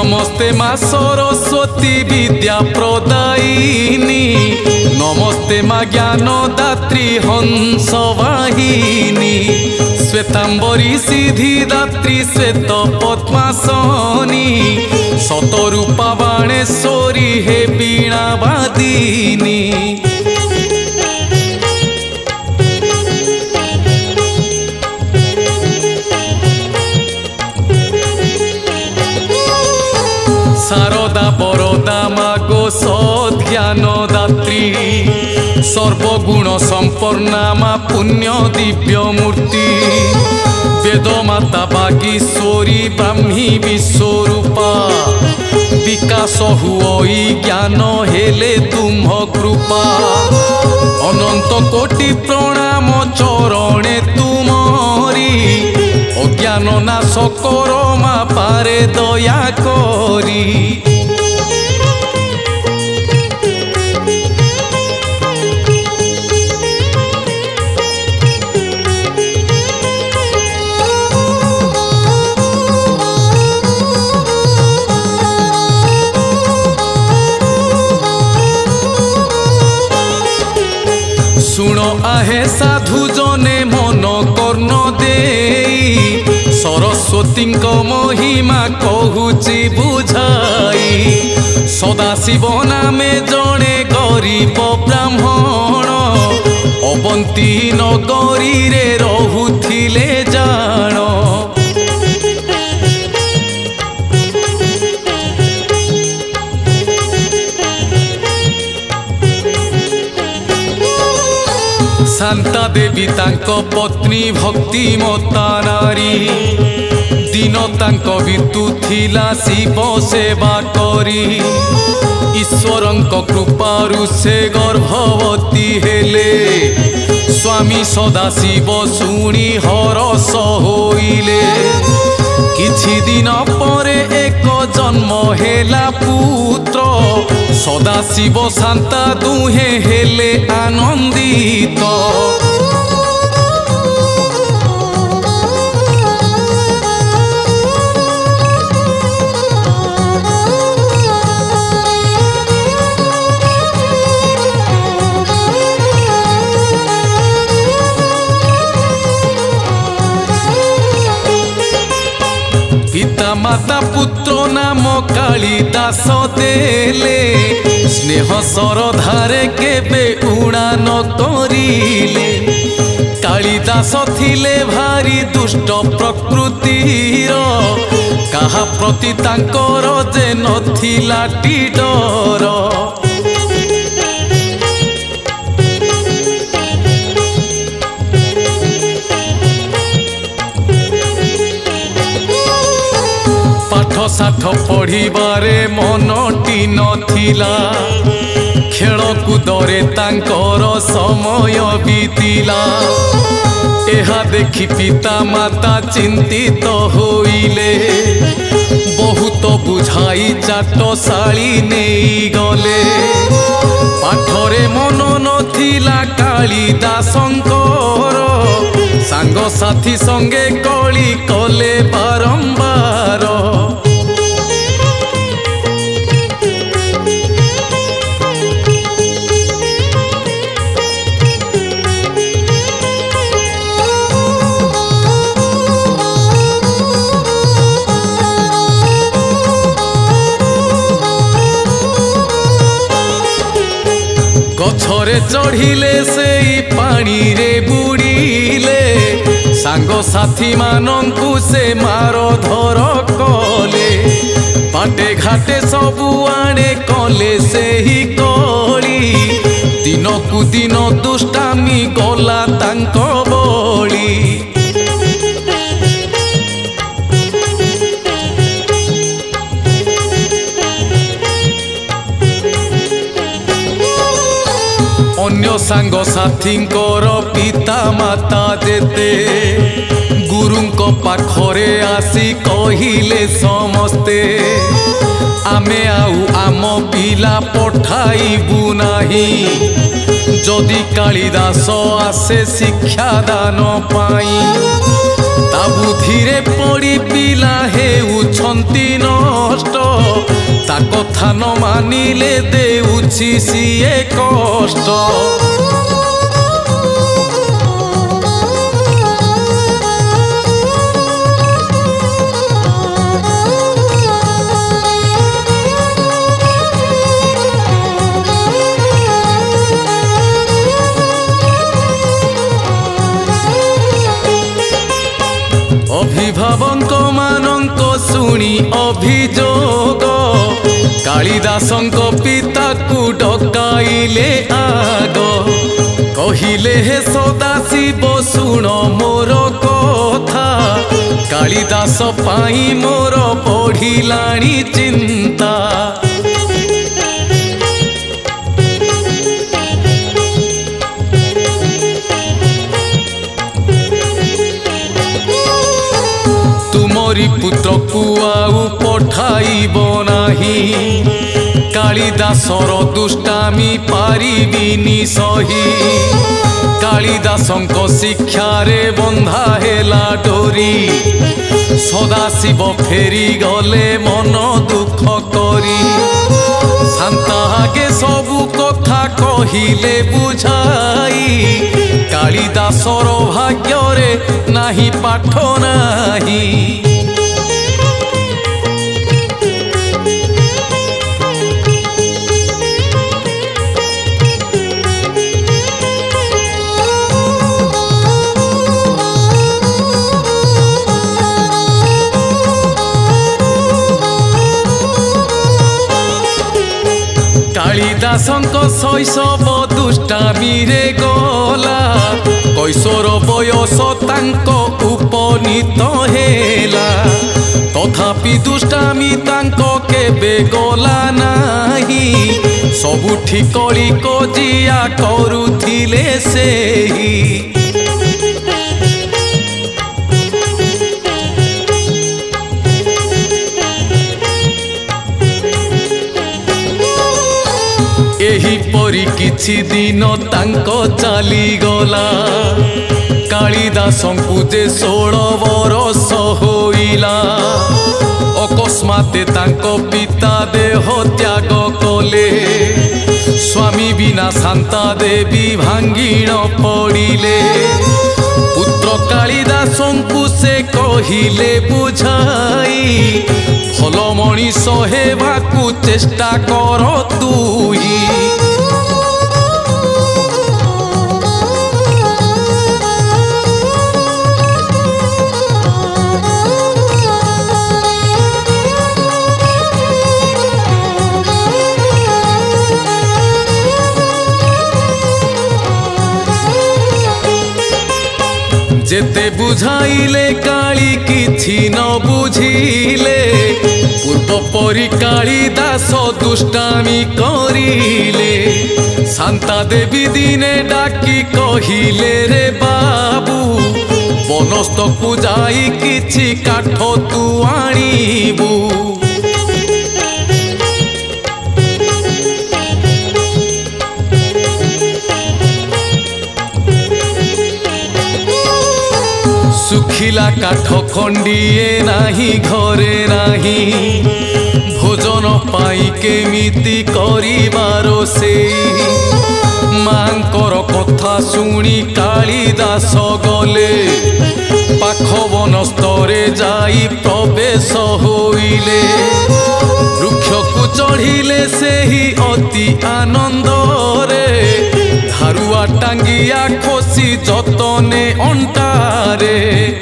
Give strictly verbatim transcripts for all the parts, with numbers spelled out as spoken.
नमस्ते माँ सरस्वती विद्या प्रदायिनी, नमस्ते माँ ज्ञानदात्री हंस वाहिनी, श्वेतांबरी सिद्धिदात्री श्वेत पद्मासनी, शतरूपा बाणेश्वरी हे वीणावादिनी। शारदा बरदा मागो सद्ज्ञानदात्री, सर्वगुण संपन्ना मा पुण्य दिव्य मूर्ति, वेदमाता बागीश्वरी ब्राह्मी विश्वरूपा, विकास हुई ज्ञान हेले तुम कृपा, अनंत कोटि प्रणाम चरणे तुमरी, अज्ञान नाश करो मा पारे दया करी। सुनो आहे साधु जने मन कर्ण देई, सरस्वती महिमा कहूची बुझाई, सदाशिव नामे जने गरीब ब्राह्मण, अवंती नगरी रे रहुथिले जान। शांता देवी तांको पत्नी भक्तिमता नारी, दिन तांको ऋतु थिला शिव सेवा करी, ईश्वरंक कृपारु से गर्भवती हेले, स्वामी सदाशिव शुणी हरस होइले, किछि दिन परे एक जन्म हेला पुत्र, सदाशिव शांता दुहे हेले आनंदित। पिता माता पुत्र नाम कालिदास देले, स्नेह सरधारे केबे उड़ान करिले, कालिदास थिले भारी दुष्ट प्रकृतिर, कहा प्रति तांकर जे नथिला डर। साठ पढ़िबारे मनटी नथिला, खेलकूदरे तांकर समय बीतिला, एहा देखि पिता माता चिंतित होइले, बहुत बुझाई चाटशाली नहीं गले, पाठरे मन नथिला कालिदासंकर, सांग साथी संगे कली कले बारंबार। गछरे चढ़िले से पानी रे बुड़ीले, सांग साथी मानंकु से मार धर कले, बाटे घाटे सबु आड़े कले से ही कली, दिनकु दिन दुष्टामी गला तांक बली। अन्य सांग साथींकर पिता माता जेते, गुरुंको पाखरे आसी कहिले समस्ते, आमे आउ आम पिला पठाइबु नाही, जदि कालिदास आसे शिक्षा दान पाई, ता बुद्धिरे पड़ी पिला हेउछंती नष्ट ता कथा न मानिले देउछि सिए कष्ट। अभिभावक मानक शुणी अभियोग कालिदासंक पिता को डकाइले आग कहिले हे सदाशिव शुण मोर कथा कालिदास पाई मोर बढ़िलाणी चिंता। तुमरी पुत्र को आउ पठाइब नाही कालिदासर दुष्टामी पारिबिनी सही। कालिदासंक शिक्षारे बंधा हेला डोरी सदाशिव फेरी गले मन दुख करी शांतागे सबु कथा कहिले बुझाई कालिदासर भाग्यरे नाही पाठ नाही। कालिदासंक शैशव दुष्टामी रे गला कैशोर बयस तांको उपनीत हेला तथापि दुष्टामी तांको केबे गला नाही सबुठी कली कजिया करुथिले सेही। एही परी किछि दिन तांको चली गला कालिदासंकु जे षोल बरस होइला अकस्माते तांको पिता देह त्याग कले स्वामी बिना शांता देवी भांगिण पड़िले। पुत्र कालिदासंकु से कहिले बुझाई भल मनीष हेबाकु चेष्टा कर तुई। जेते बुझाइले काली किछि न बुझिले पूर्व परी कालिदास दुष्टामी करिले शांता देवी दिने डाकी कहिले रे बाबू बनस्थ को जाई किछि काठ तू आनिबू। सुखिला काठ खंडिए नाही घरे नाही भोजन पाई केमिति करिबारो से मांकर कथा शुणी कालिदास गले पाख वनस्तरे जाई प्रवेश होइले वृक्ष को चढ़िले सेही अति आनंद रे धारुआ टांगिया खोसी जतने अंटारे।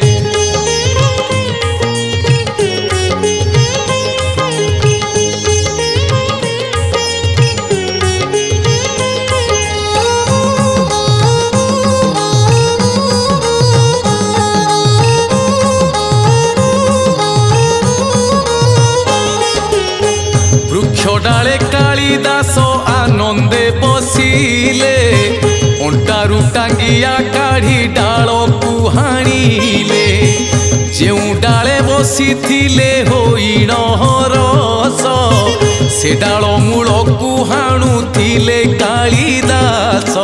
वृक्ष डाले कालिदास आनंदे बसिले अंटारू टांगिया काढ़ी डाल को हाणिले जेउ डाले बसी थिले होइण रस से डाल मूल को हाणुथिले कालिदास।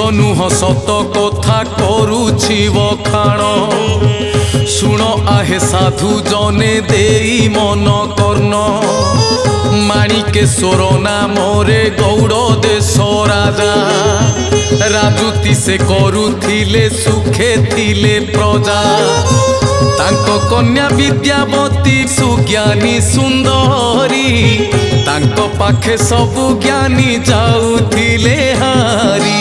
नुह सत कथा करुछि बखाण शुण आहे साधु जने देई मन कर्ण माणिकेश्वर नामरे गौड़ देश राजा राजुति से करुथिले सुखे थिले प्रजा तांको कन्या विद्यावती सुज्ञानी सुंदरी तांको पाखे सबु ज्ञानी जाउथिले हारी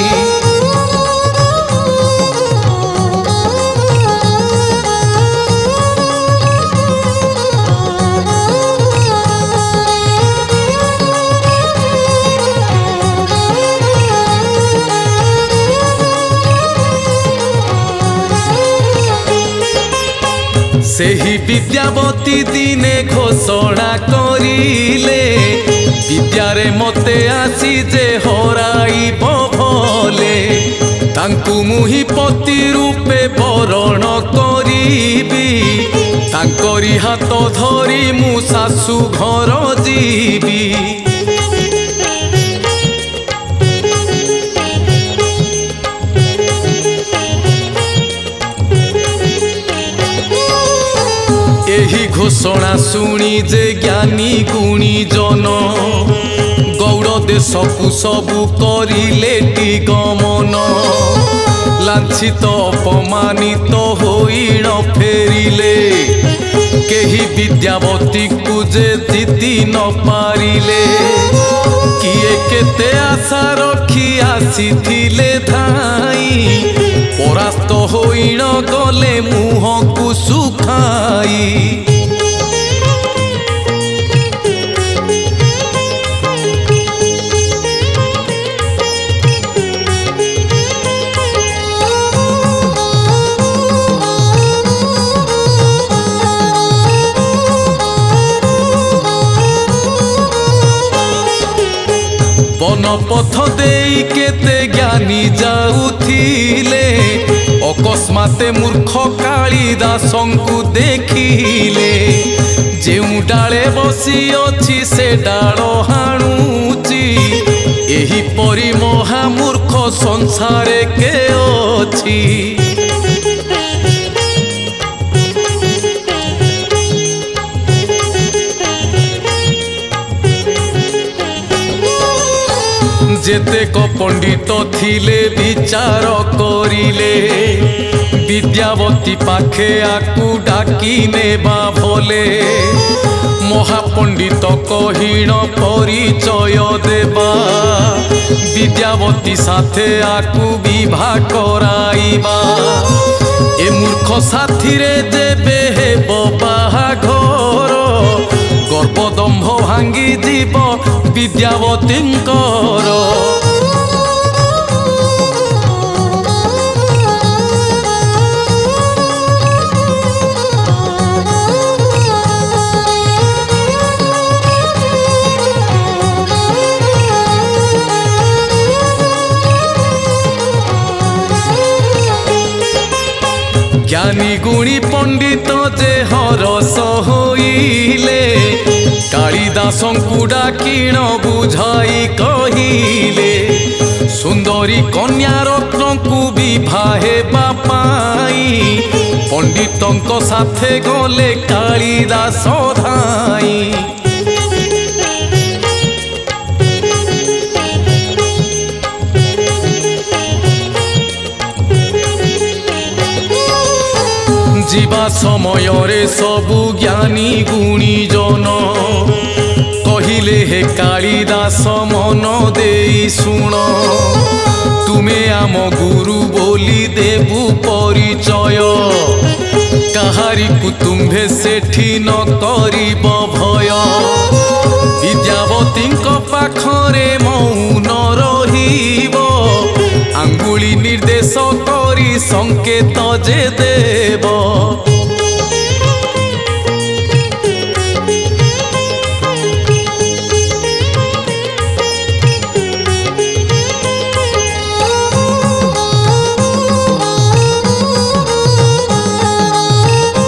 सेही विद्यावती दिने घोषणा करिले विद्यारे मते आसी जे हराइब भले तांकु मुहि पति रूपे बरण करिबी तांकरी हाथ धरी मु सासु घर जीवी एही घोषणा शुणी जे ज्ञानी गुणी जन गौड़ देश को सबु करिले गमन लांछित अपमानित होई न फेरिले केही विद्यावती को जे जीति न पारिले किए केते आशा रखी आसीथिले धाई परास्त होई न गले मुह को सुखाई वन पथ देई केते ज्ञानी जाउथिले अकस्माते मूर्ख कालिदासंकु देखिले जेउ डाले बसी अछि से डाल हाणुची एही परि महामूर्ख संसारे के अछि जेतेक पंडित थिले विचार करिले विद्यावती पाखे आकु डाकी नेबा भले महापंडित कहिण परिचय देबा विद्यावती साथे आकु विवाह कराइबा ए मूर्ख साथी रे जेबे हेबो बाहाघर गर्भदंभ भांगी जीव विद्यावतींकर ज्ञानी गुणी पंडित जे हरस होइले कालिदासंकु डाकिण बुझाई कहिले सुंदरी कन्या रत्न को विवाहे बापाई पंडितंक साथे गले कालिदास धाई जीवा समय रे सबु ज्ञानी गुणी जन कहिले हे कालिदास मन देई सुन तुमे आम गुरु बोली देबु परिचय काहारी को तुम्भे सेठी न करिब भय विद्यावती पाखरे मौन रहिब आंगुली निर्देश करी संकेत जे देव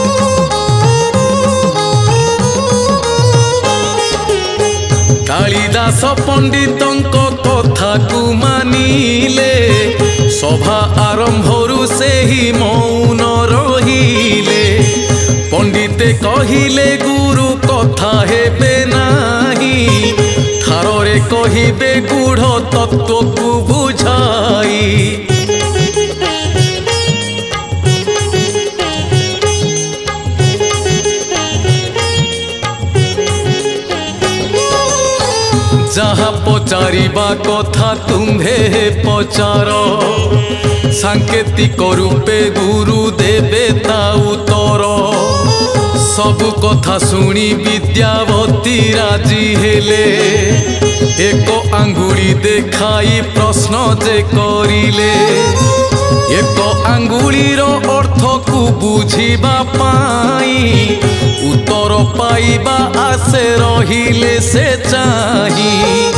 कालिदास कालिदास पंडितंक कथा को मानिले सभा आरंभरु से ही मौन रहिले। पंडिते कहिले गुरु कथा हेबे नाही ठारे कहिबे गूढ़ तत्व को बुझाई। जहाँ पचारिबा कथा तुम्हे पचार सांकेतिक रूपे गुरु देवे ता उत्तर। सबु कथा सुनी विद्यावती राजी हेले एक आंगुली देखाई प्रश्न जे करिले। एक आंगुलीर अर्थ को बुझिबा पाई उत्तर पाइबा आसे रहिले से चाही।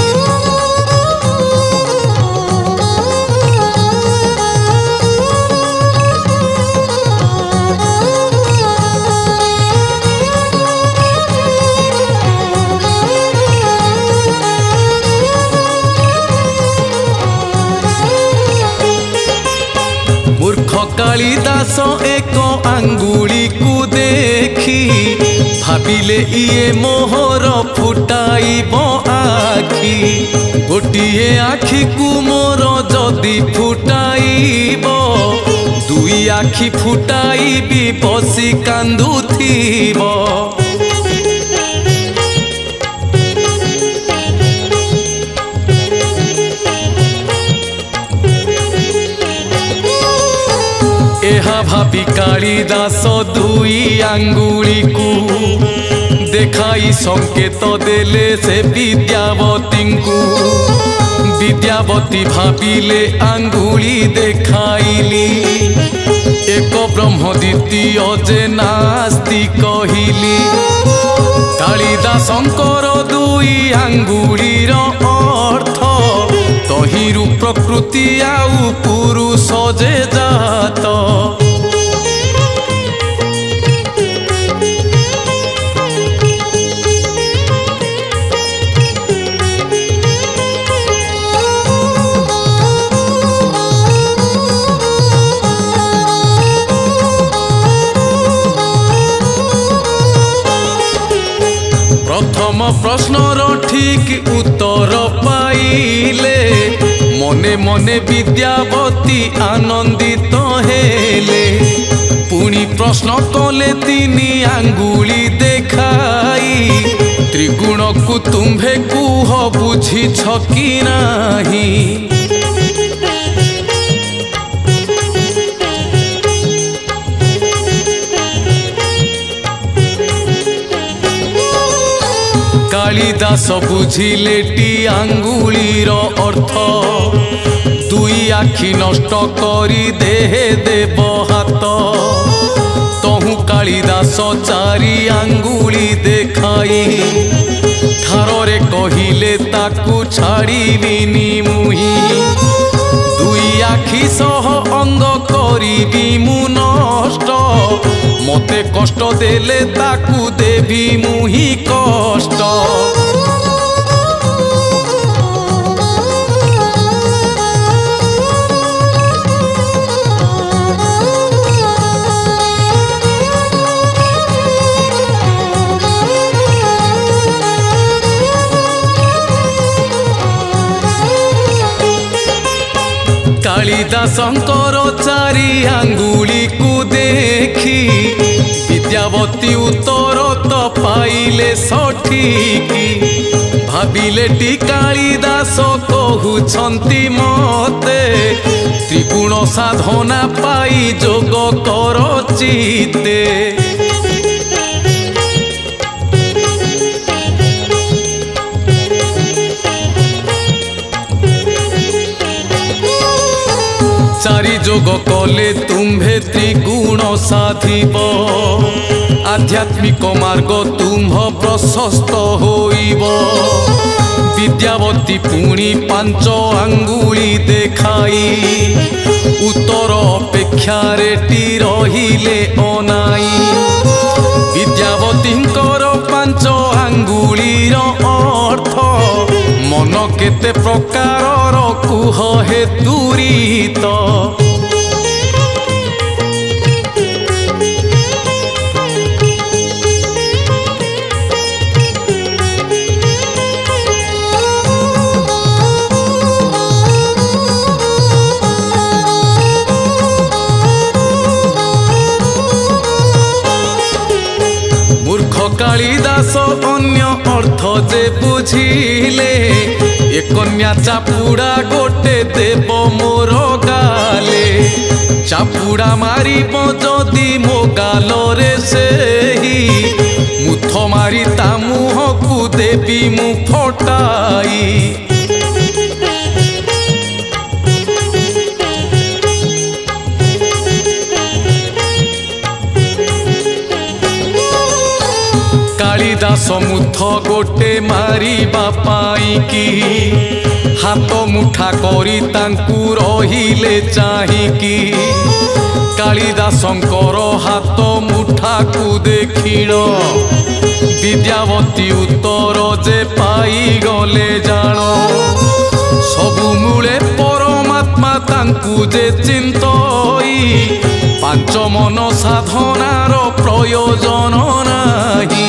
मूर्ख कालिदास एक आंगुली को देखी भाविले इए मोहर फुटाइब आखि। गोटिए आखि को मोर जदि फुटाइब दुई आखि फुटाइबी बसी कांदुथिब। एहा भावी कालिदास दुई आंगुली को देखाई संकेत देले से विद्यावती को। विद्यावती भाविले आंगुली देखाइली एक ब्रह्म द्वितीय जे नास्ति कहिली। कालिदासंकर दुई आंगुलीर अर्थ तहिरु प्रकृति आउ पुरुष जे जात। प्रथम प्रश्नर ठीक उत्तर पाइले मने मने विद्यावती आनंदित हेले। पुणी प्रश्न कले तीनी आंगुली देखाई त्रिगुण को तुम्भे कुह बुझी छकी नाही। कालिदास बुझिले टी आंगुलीर अर्थ दुई आखि नष्ट करी देहे देव हाथ। तहु कालिदास चारि आंगुली देखाई ठारे कहिले ताकू छाड़िबिनी मुही। दुई आखि सह अंग करिबी मु नष्ट मते कष्ट देले ताकू देवी मुही कष्ट। कालिदासंकर चारि आंगुली को देखी विद्यावती उत्तर तो पाइले सठिकी। भाविले टी कालिदास कहउछंती मते त्रिगुण साधना पाई जोग कर चिते। चारि जोग कले तुम्भे त्रिगुण साधिब आध्यात्मिक मार्ग तुम्भ प्रशस्त होइब। विद्यावती पुणी पांच आंगुली देखाई उत्तर अपेक्षा रेटी रहिले अनाई। विद्यावतींकर पांच आंगुलीर अर्थ केते प्रकार कुह हे दूरीत कालिदास अन्य अर्थ जे बुझिले ए कन्या चापुड़ा गोटे देव मोर गाले चापुड़ा मारी जदि मो गालरे सेही मुथ मारी ता मुह को देवी मु फटाई कालिदास मुथ गोटे मारी बापाई की हाथ मुठा करी तांकु रहिले चाहिकी कालिदासंकर हाथ मुठा को देखिण विद्यावती उत्तर जे पाई गले जान सबु मूले परमात्मा तांकु जे चिंतई पांच मन साधनार प्रयोजन नाही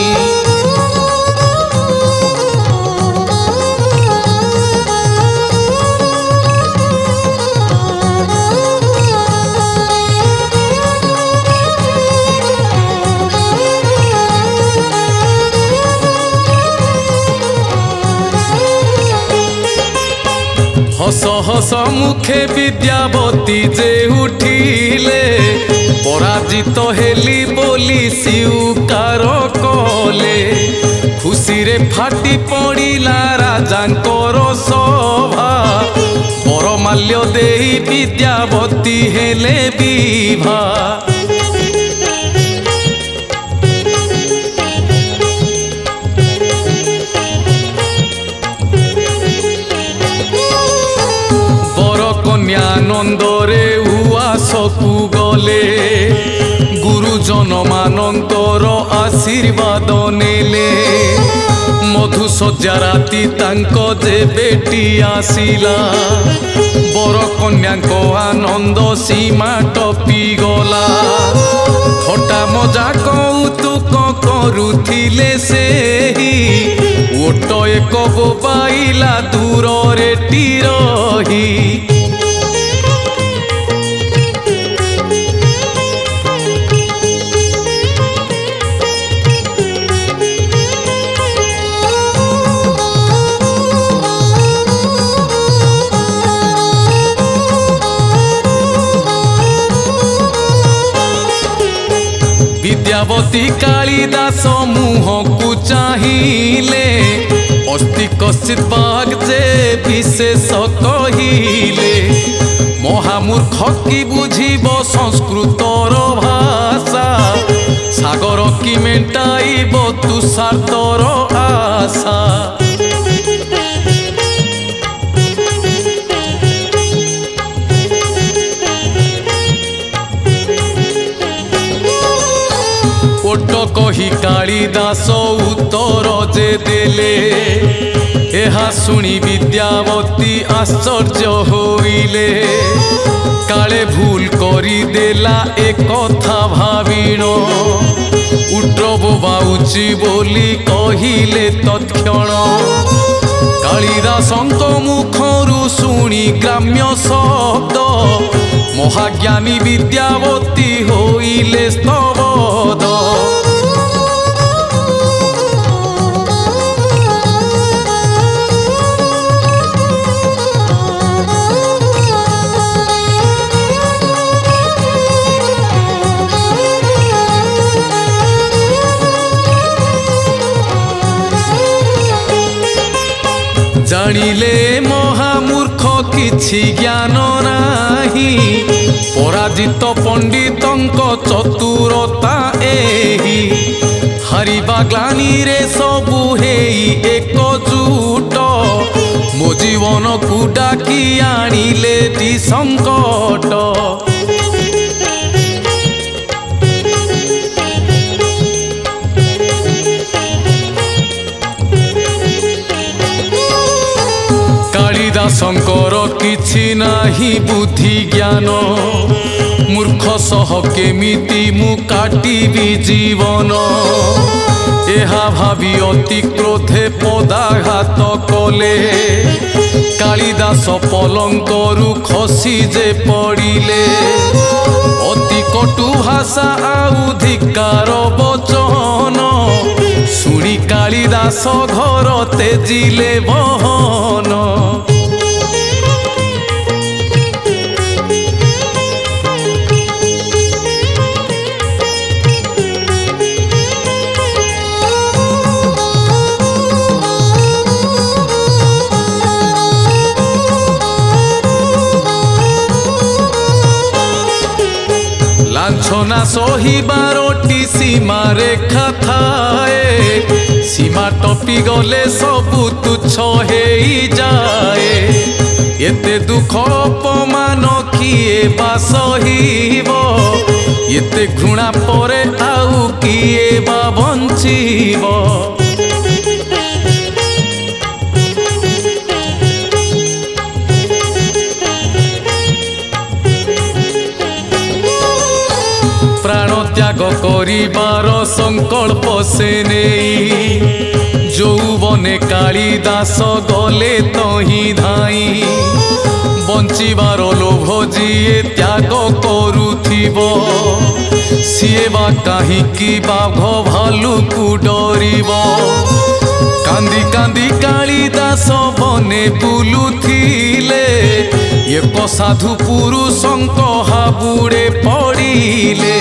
हस हस मुखे विद्यावती जे उठिले पराजित हेली बोली स्वीकार कले खुशी रे फाटी पड़िला राजांकर सभा परमाल्य देई विद्यावती हेले विभा आनंदरे उआसकु गले गुरुजन मानंतर आशीर्वाद नेले मधुसज्जा राति तांक जे बेटी आसिला बर कन्या आनंद सीमा टपी गला थटा मजा कौतुक करुथिले सेही ओट एक बोबाइला दूर रे टीरही विद्यावती कालिदास मुह को चाहिले अस्ति कश्चित बाग जे विशेष कहिले महामूर्ख की बुझिब संस्कृतर भाषा सागर की मेटाइब तुषार आशा कही कालिदास उत्तर जे देले एहा सुनी विद्यावती आश्चर्य होइले काले भूल करी देला एक कथा भाविण उड्र बोबाउची बोली कहिले तत्क्षण कालिदासंक मुखरु शुणी ग्राम्य शब्द महाज्ञानी विद्यावती होइले स्तबद जानिले महामूर्ख किछि ज्ञान नाही पराजित पंडितंक चतुरता एही हारिबा ग्लानी रे सबु हेई एकजुट मो जीवन को डाकी आनिले ती संकट कालिदासंकर किछि नाही बुद्धि ज्ञान मूर्ख सह केमिति मु काटिबी जीवन एहा भावी अति क्रोधे पदाघात कले कालिदास पलंकरु खसी जे पड़िले अति कटु भाषा आउ धिकार बचन शुणी कालिदास घर तेजिले बहन लांछना सहिबारोटी सीमा रेखा थाए सीमा टपी गले सबु तुच्छ हेई जाए एते दुख अपमान किए बा सहिबो एते घृणा परे आउ किए बा बंचिबो प्राण त्याग करिबार संकल्प से नहीं जौवने कालिदास गले तही धाई बंचिबार लोभ जिए त्याग करुथिबो सिए बा काहिकी बाघ भालू को डरिबो कांदी कांदी कालिदास बने बुलुथिले एक साधु पुरुषंक हाबुड़े पड़िले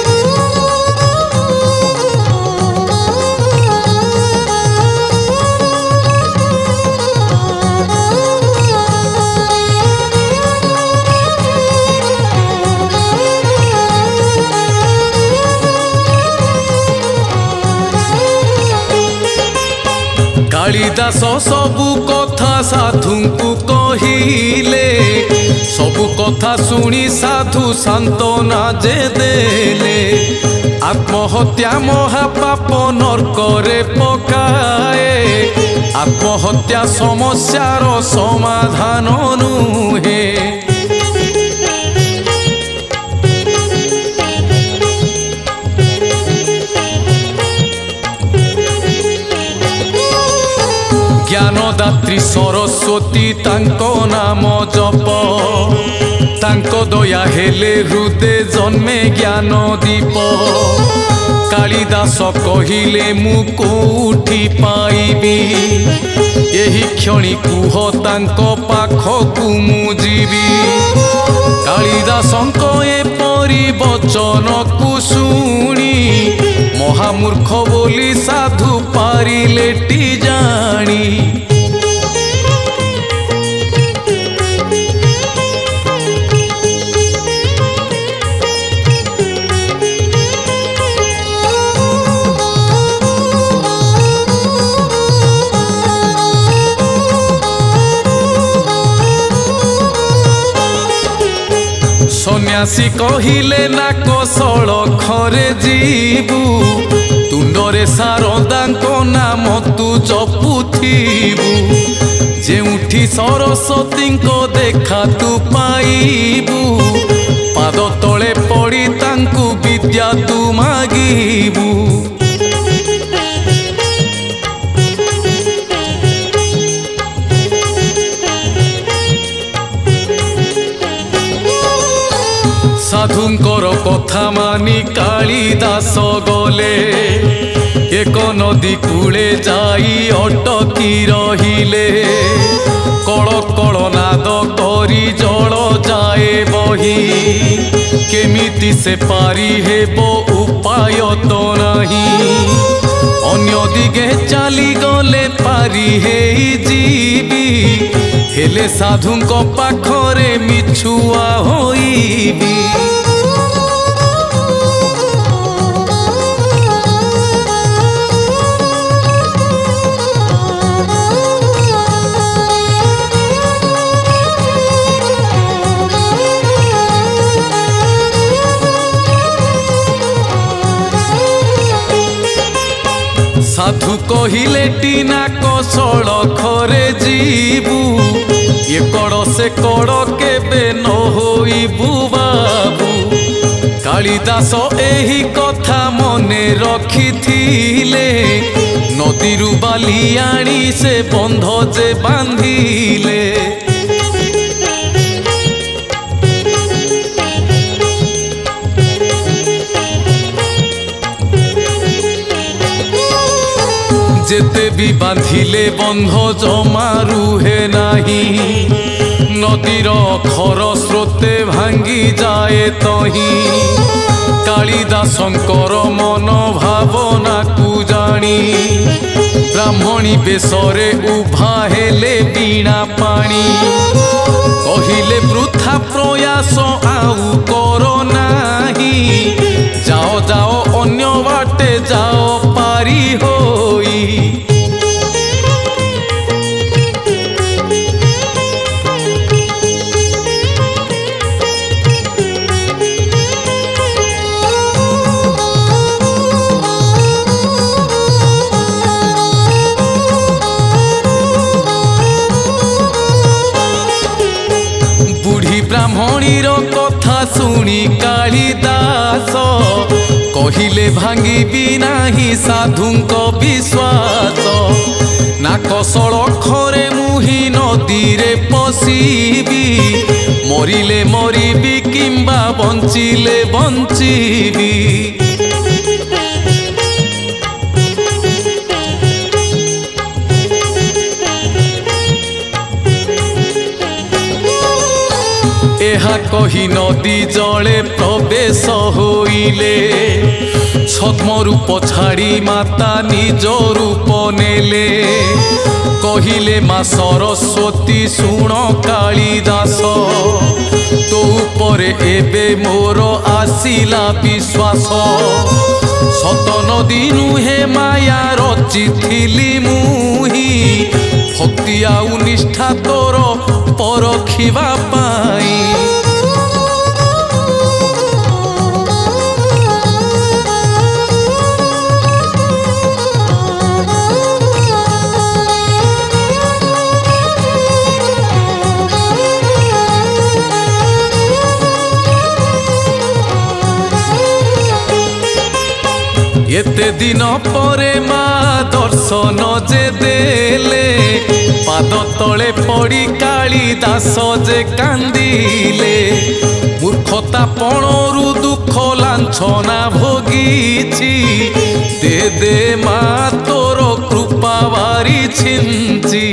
कालिदास सबु कथा साधु को कहिले सबु कथा सुनी साधु सांत्वना जे देले आत्महत्या महापाप नरकरे पकाए आत्महत्या समस्यार समाधान नुहे ज्ञानदात्री सरस्वती तांको नाम जप तांको दया हेले हृदय जन्मे ज्ञान दीप कालिदास कहिले मु कोठी पाइबी एही क्षणी कुह तांको पाखकु मु जीवी कालिदासंको एपरि वचन को शुणी महामूर्ख बोली साधु पारिले टी जानी सन्यासी कहिले ना कौशल खरे जीवु तुंडरे शारदांको नाम तू जपुथिबु जेउठी सरस्वती को देखा तू पाइबु पाद तले पड़ी तांकु विद्या तू मागिबु साधुंकर कथा मानी कालिदास गले एक नदी कूले जाई अटकी रहिले कल कल नाद करी जल जाए बही केमिति से पारी हेबो उपाय तो नहीं अन्य दिगे चली गले पारी हेई जीवी हेले साधुंको पाखरे मिछुआ होइबी साधु कहिले टीना कौशल खरे जीवु ये कड़ से कड़ केबे न होइबु बाबू। कालिदास एही कथा मने रखिथिले, नदीरु बाली आनी से बंध जे बांधिले। जेते भी बांधिले बंध जमा रुहे नाही, नदीर खर स्रोते भांगी जाए तही। कालिदासंकर मन भावना कु जानी, ब्राह्मणी बेशरे उभा हेले बीणा पाणी। कहिले वृथा प्रयास आउ करो नाही, जाओ जाओ अन्य बाटे जाओ पारी होई। ब्राह्मणीर कथा सुनी कालिदास, कहिले भांगी नाही साधुंक विश्वास। नाक सड़खरे मुही नदीरे पशिबी, मरिले मरिबी किंबा बंचिले बंचिबी। एहा कही नदी जले प्रवेश होइले, छद्म रूप छाड़ी माता निज रूप नेले। कहिले माँ सरस्वती शुण कालिदास, तो उपरे एबे मोर आसिला विश्वास। सत नदी नुहे माया रचिथिली मुही, भक्ति आउ निष्ठा तोर परखिबा पाई। एते दिन परे माँ दर्शन जे देले, पाद तले पड़ी कालिदास जे कांदिले। मूर्खता पणरु दुख लांछना भोगीछि, दे दे माँ तोर कृपा बारी छिंची।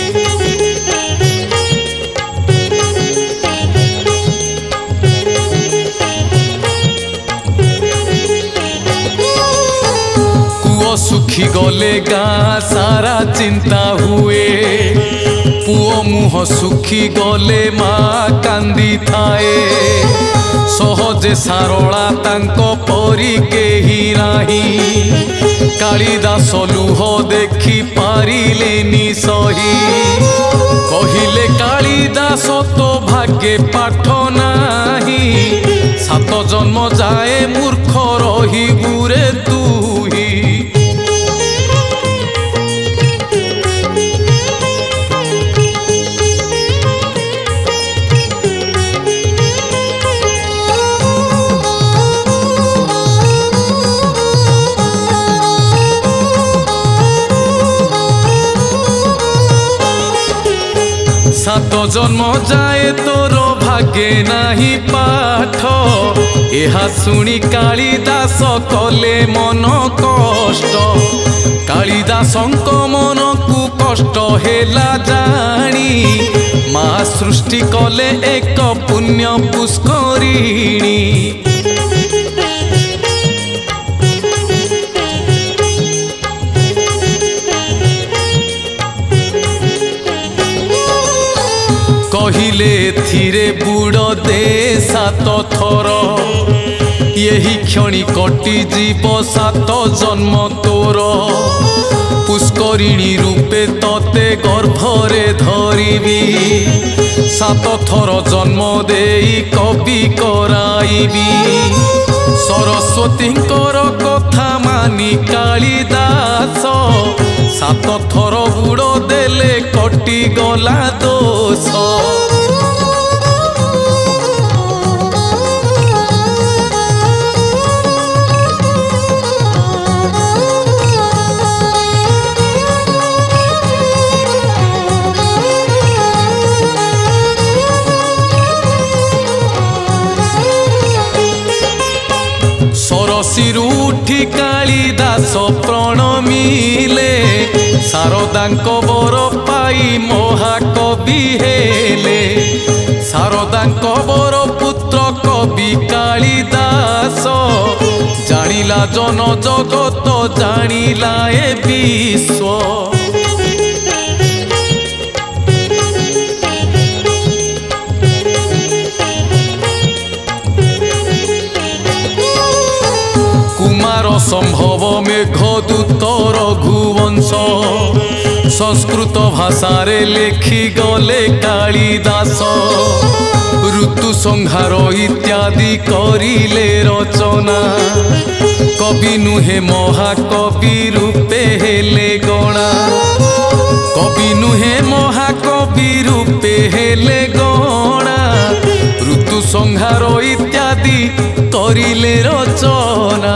सुखी गले गाँ सारा चिंता हुए, पुओ मुह सुखी गले माँ कांदी थाए। सहजे सारला तांको परी केही नाही, कालिदास लुह देखी पारिलेनी सही। कहिले कालिदास तो भाग्ये पाठ नाही, सात जन्म जाए मूर्ख रही गुरे तुही। सात जन्म जाए तोर भाग्ये नाही पाठ, एहा सुनी कालिदास कले मन कष्ट। कालिदासंक मन को कष्ट हेला जानी, माँ सृष्टि कले एक पुण्य पुष्करिणी। कहिले थिरे बुड़ दे सात थर, यही क्षणी कटि जीव सात जन्म तोर। पुष्करिणी रूपे तते गर्भरे धरिबी, सात थर जन्म देई कवि कराइबी। सरस्वतींकर कथा मानी कालिदास, सात थर बुड़ देले कटी गला दोष। सरसीरु उठी कालिदास प्रणमिले शारदांक बर पाई महाकवि हेले। शारदांक बर पुत्र कवि कालिदास जानिला जन जगत जानिला ए विश्व। संभव मेघदूत रघुवंश संस्कृत भाषा रे लेखि गले कालिदास। ऋतु संहार इत्यादि करिले रचना कवि नुहे महाकवि रूपे हेले गणा। कवि नुहे महाकवि रूपे हेले गणा। ऋतु संहार इत्यादि करिले रचना।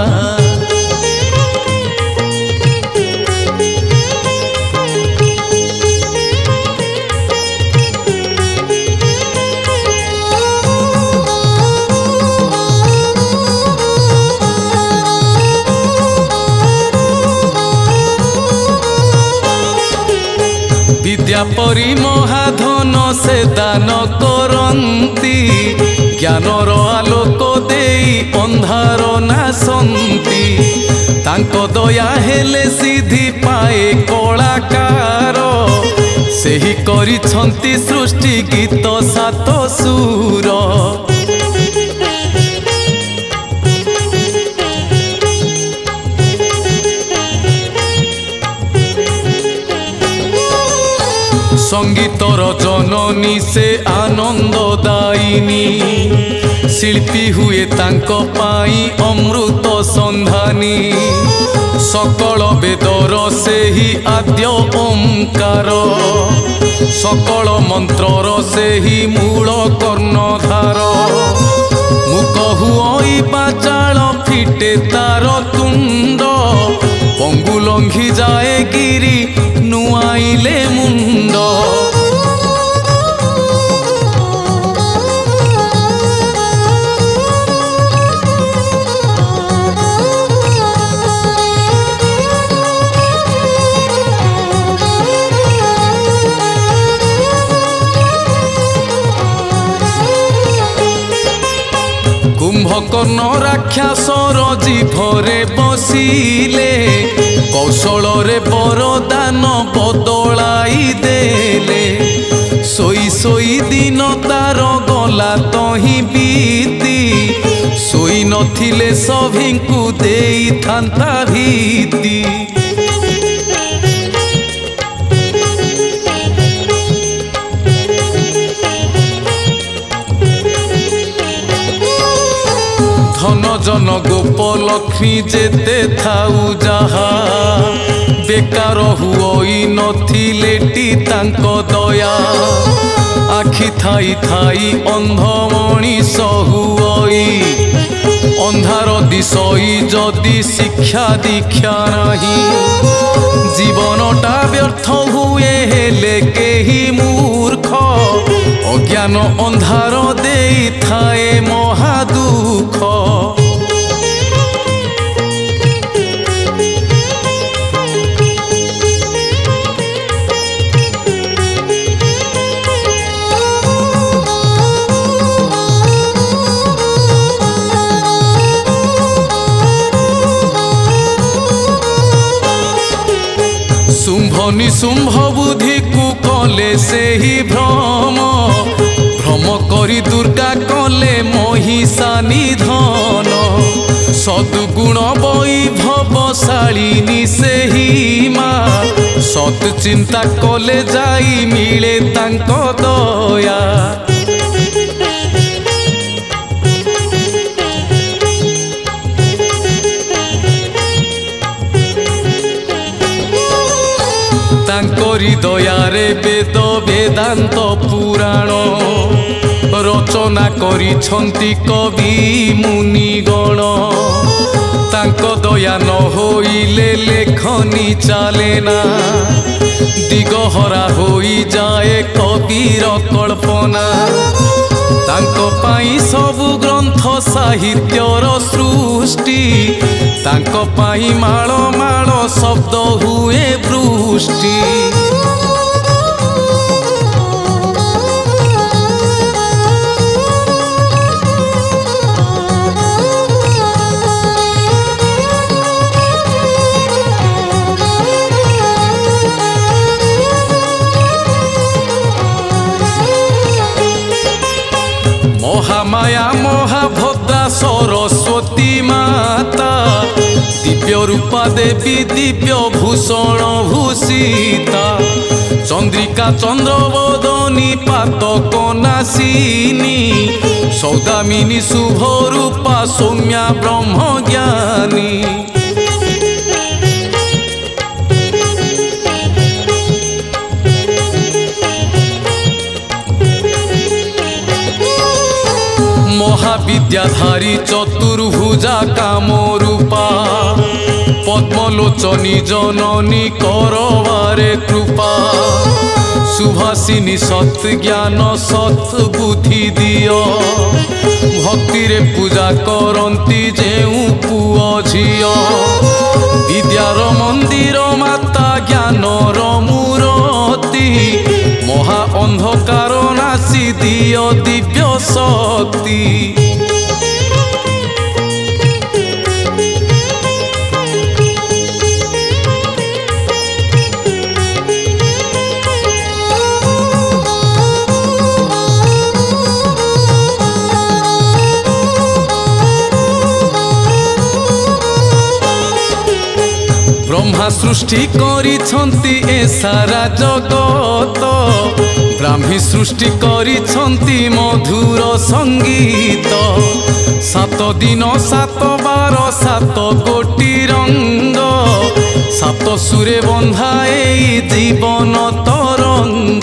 विद्या परि महाधन से दान करंती ज्ञानर आलोक देई अंधार नासंती। तांको दया हेले सिद्धि पाए कलाकार सेही करिछंती सृष्टि गीत सात सुर। संगीतर जननी से आनंददायिनी शिल्पी हुए तांको पाई अमृत संधानी। सकल वेदर से ही आद्य ओंकार सकल मंत्रर से ही मूल कर्णधार। मुख हुई पाचाल फिटे तार तुंड पंगु लंघी जाए गिरी नुआइले मुंड। कुंभकर्ण राक्षसर जीभरे बसिले कौशल रे बरदान बदलाई देले। सोई सोई दिन तार गला तही बीती सोई नथिले सभिंकु देई थांता भीति। धन जन गोप लक्ष्मी जेते थाउ जहा बेकार हुई नथिलेटी तांको दया। आखि थाई थाई अंध मनीष हुई अंधार दिशई जदि शिक्षा दीक्षा नहीं। जीवनटा व्यर्थ हुए हेले केही मूर्ख अज्ञान अंधार देई थाए महादुख। शुंभ निशुंभ बुद्धि को कले से ही भ्रम भ्रम करी दुर्गा कले महिषा निधन। सद्गुण वैभवशालिनी से ही माँ सत चिंता कले जाई मिले तांको दया। तांकोरी दयारे वेद वेदांत पुराण रचना करिछंती कवि मुनिगण। तांको दया न होइले लेखनी चलेना दिगहरा होई जाए कविर कल्पना। तांको पाई सबु ग्रंथ साहित्यर सृष्टि तांको पाई माळ माळ शब्द हुए वृष्टि। महामाया महाभद्रा सरस्वती माता दिव्य रूपा देवी दिव्य भूषण भूषिता। चंद्रिका चंद्रवदनी पातक नासिनी सौदामिनी शुभ रूपा सौम्या ब्रह्मज्ञानी। महाविद्याधारी चतुर्भुजा काम रूपा पद्मलोचनी जननी करवारे कृपा। सुभाषिनी सत् ज्ञान सत् बुद्धि दियो भक्ति रे पूजा करंती जेउ पुओ झियो। विद्यार मंदिर माता ज्ञानर मूरती महा अंधकार नासी दियो दिव्य शक्ति। ब्रह्मा सृष्टि करिछंती ए सारा जगत ब्राह्मी सृष्टि करिछंती मधुर संगीत। सात दिन सात बार सात कोटी रंग सात सुरे बंधा ए जीवन तरंग।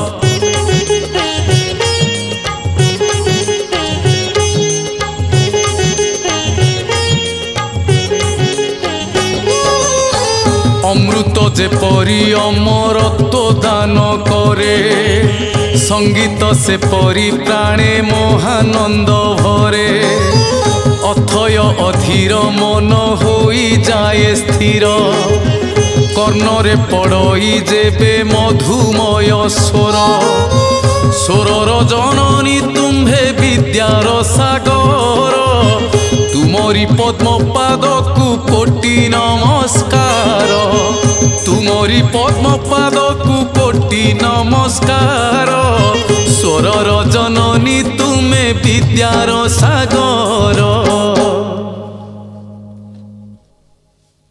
अमृत जेपरी अमरत्व दान करे संगीत से परी प्राणे महानंद भरे। अथय अधीर मन होई जाए स्थिर कर्णरे पड़ई जेबे मधुमय स्वर। स्वरर जननी तुम्भे विद्यार सागर तुमरी पद्म पादकु कोटि नमस्कार। तुमरी पद्म पादकु कोटि नमस्कार। स्वरर जननी तुमे विद्यार सागर।